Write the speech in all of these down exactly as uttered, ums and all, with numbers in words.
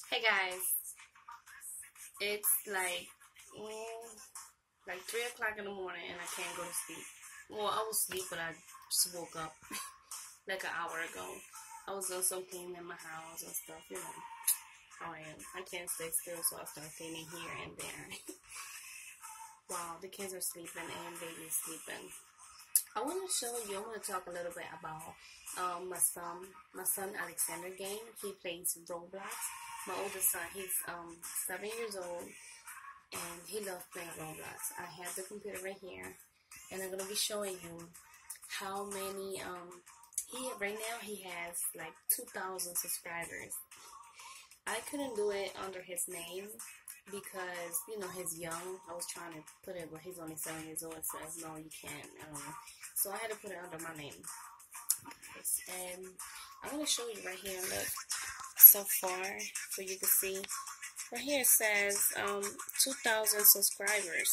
Hey guys, it's like mm, like three o'clock in the morning and I can't go to sleep. Well, I was asleep, but I just woke up like an hour ago. I was doing some cleaning in my house and stuff, you know how I am. I can't stay still, so I start cleaning here and there. Wow, the kids are sleeping and baby's sleeping. I want to show you, I want to talk a little bit about um, my son, my son Alexander game. He plays Roblox. My oldest son, he's um, seven years old, and he loves playing Roblox. I have the computer right here, and I'm going to be showing you how many, um, he right now he has like two thousand subscribers. I couldn't do it under his name because, you know, he's young. I was trying to put it where he's only seven years old. It says, no, you can't. I don't know. So I had to put it under my name. And I'm going to show you right here. Look, so far, so you can see. Right here it says um, two thousand subscribers.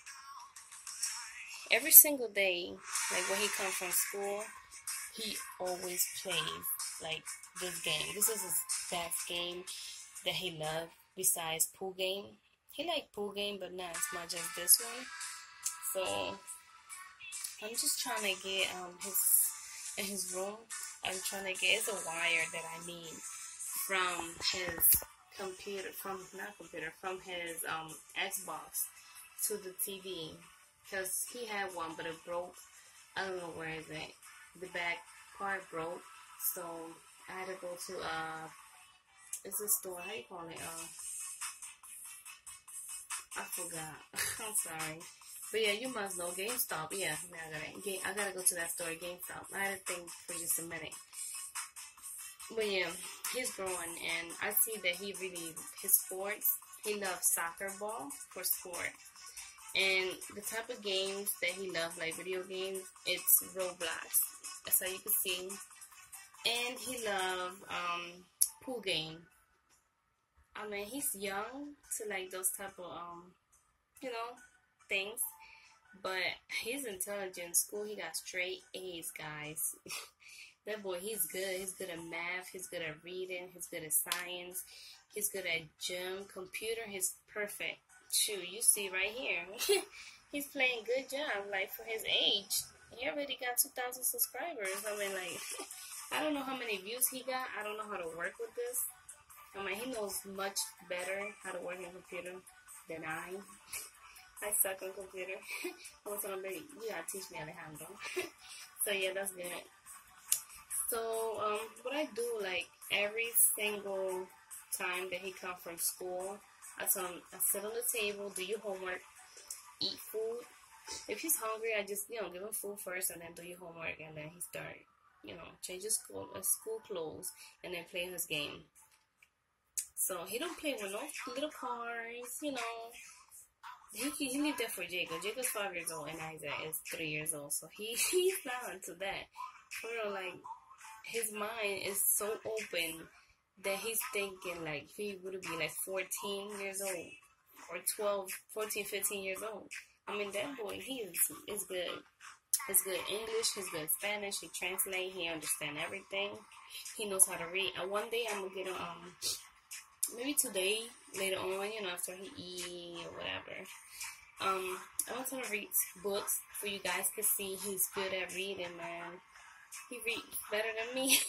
Every single day, like when he comes from school, he always plays like this game. This is his best game that he loves besides pool game. He like pool game, but not as much as this one. So I'm just trying to get um his in his room. I'm trying to get it's a wire that I need from his computer, from not computer, from his um Xbox to the T V, because he had one but it broke. I don't know where is it. The back part broke, so I had to go to uh, it's a store. How you call it? Uh, I forgot. I'm sorry. But yeah, you must know GameStop. Yeah, I gotta, I gotta go to that store, GameStop. I had to think for just a minute. But yeah, he's growing, and I see that he really, his sports, he loves soccer ball for sport. And the type of games that he loves, like video games, it's Roblox. That's how you can see. And he loves um, pool game. I mean, he's young to like those type of, um, you know, things. But he's intelligent. School, he got straight A's, guys. That boy, he's good. He's good at math. He's good at reading. He's good at science. He's good at gym. Computer, he's perfect. Shoot, you see right here. He's playing good job, like, for his age. He already got two thousand subscribers. I mean, like, I don't know how many views he got. I don't know how to work with this. I mean, he knows much better how to work in computer than I. I suck on computer. I was gonna be, you gotta teach me, Alejandro. So, yeah, that's good. So, um, what I do, like, every single time that he comes from school, I tell him, I sit on the table, do your homework, eat food. If he's hungry, I just, you know, give him food first and then do your homework, and then he start, you know, change his school, uh, school clothes and then play his game. So he don't play with no little cars, you know. He he leave that for Jacob. Jacob's five years old and Isaac is three years old, so he he's not into that. For real, like, his mind is so open that he's thinking like he would be like fourteen years old or twelve, fourteen, fifteen years old. I mean, that boy, he is, is good. He's good English, he's good Spanish, he translate, he understand everything. He knows how to read. And one day I'm going to get him, um, maybe today, later on, you know, after he eat or whatever. Um, I want him to read books so you guys can see he's good at reading, man. He reads better than me.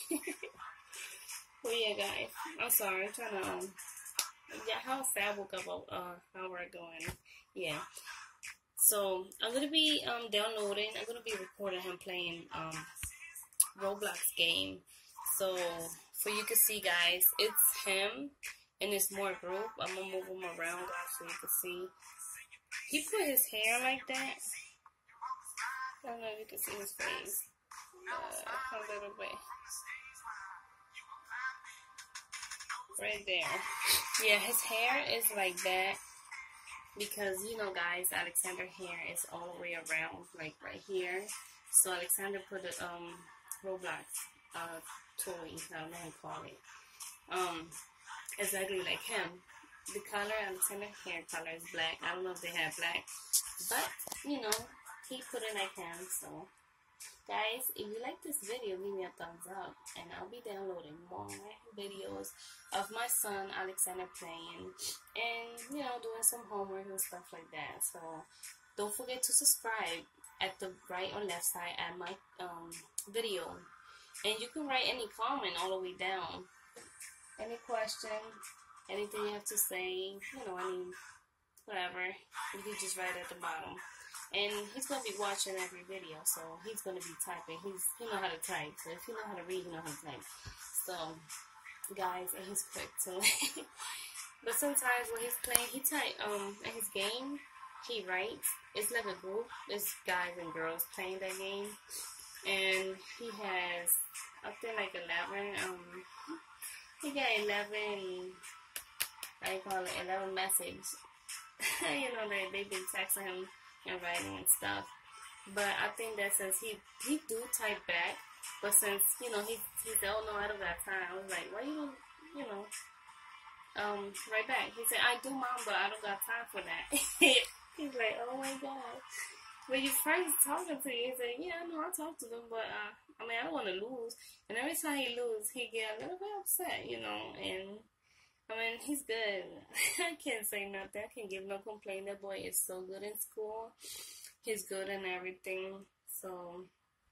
Well, yeah, guys, I'm sorry, I'm trying to, um, yeah, how sad I woke up, uh, how we're going, yeah. So, I'm going to be, um, downloading, I'm going to be recording him playing, um, Roblox game. So, so you can see, guys, it's him and this more group. I'm going to move him around, guys, so you can see. He put his hair like that. I don't know if you can see his face. Uh, a little bit. Right there. Yeah, his hair is like that because, you know, guys, Alexander hair is all the way around, like right here. So Alexander put a um Roblox uh toy, I don't know how to call it, um exactly like him. The color, Alexander hair color is black. I don't know if they have black, but you know, he put it like him. So Guys, if you like this video, give me a thumbs up, and I'll be downloading more videos of my son Alexander playing, and you know, doing some homework and stuff like that. So don't forget to subscribe at the right or left side at my um, video, and you can write any comment all the way down. Any question, anything you have to say, you know, any whatever, you can just write at the bottom. And he's going to be watching every video, so he's going to be typing. He's He know how to type, so if you know how to read, you know how to type. So, guys, and he's quick too. But sometimes when he's playing, he type, um, in his game, he writes. It's like a group. It's guys and girls playing that game. And he has, up there like eleven, um, he got eleven, I call it, eleven messages. You know, they, they've been texting him and writing and stuff, but I think that since he he do type back, but since you know he he said, oh no, I don't got time. I was like, why you don't you know um write back? He said, I do, mom, but I don't got time for that. He's like, oh my god. When you first talking to you, he said, yeah, no, I talk to them, but uh, I mean, I don't want to lose. And every time he lose, he get a little bit upset, you know. And I mean, he's good. I can't say nothing. I can't give no complaint. That boy is so good in school. He's good in everything. So,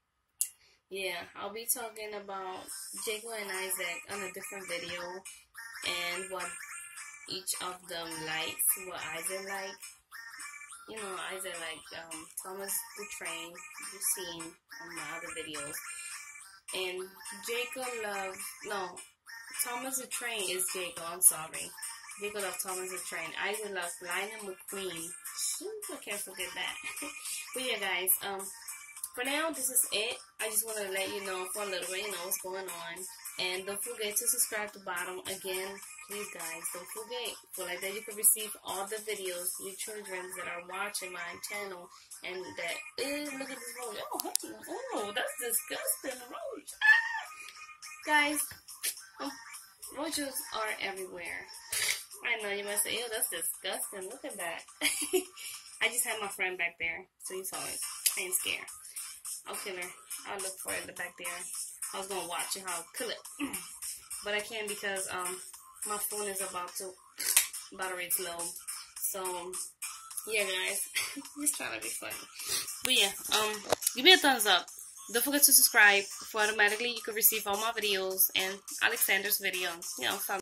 yeah, I'll be talking about Jacob and Isaac on a different video, and what each of them likes, what Isaac like. You know, Isaac like um, Thomas the Train, you've seen on my other videos. And Jacob loves, no, Thomas the Train is Jacob, I'm sorry. Jacob loves Thomas the Train. Isaac loves Lightning McQueen. Shoot, I can't forget that. But yeah, guys, um, for now, this is it. I just want to let you know for a little bit, you know, what's going on. And don't forget to subscribe to Bottom. Again, please, guys, don't forget. So like that you can receive all the videos, your children that are watching my channel. And that, ew, look at this roach. Oh, oh, that's disgusting, roach. Ah! Guys, oh, roaches are everywhere. I know, you must say, ew, that's disgusting. Look at that. I just had my friend back there, so you saw it. I ain't scared. I'll kill her. I'll look for it back there. I was gonna watch it, how I'll kill it. But I can't because um my phone is about to battery's low. So yeah, guys. Just trying to be funny. But yeah, um give me a thumbs up. Don't forget to subscribe for automatically you can receive all my videos and Alexander's videos. You know,